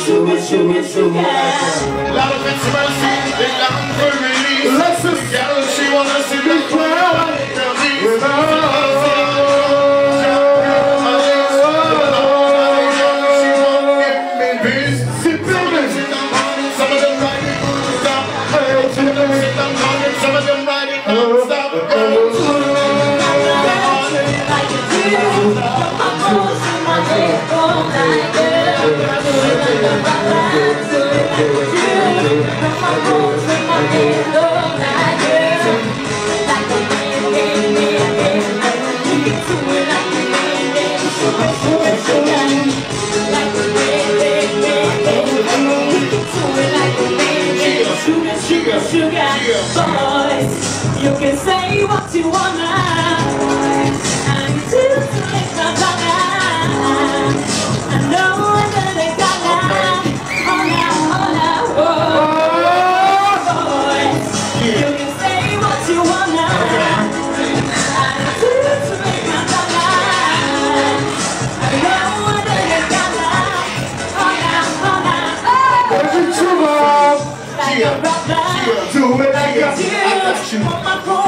sugar, sugar, sugar. Lot of intimacy, they long for release. Listen, girl, she wanna see the crowd. Sugar, boys, you can say what you wanna. I'm too slick for Donna. I know that they gonna. Oh now, boys, you can say what you wanna. I'm too slick for Donna. I know that they gonna. Oh now, like a brother. Do it like a, I got you.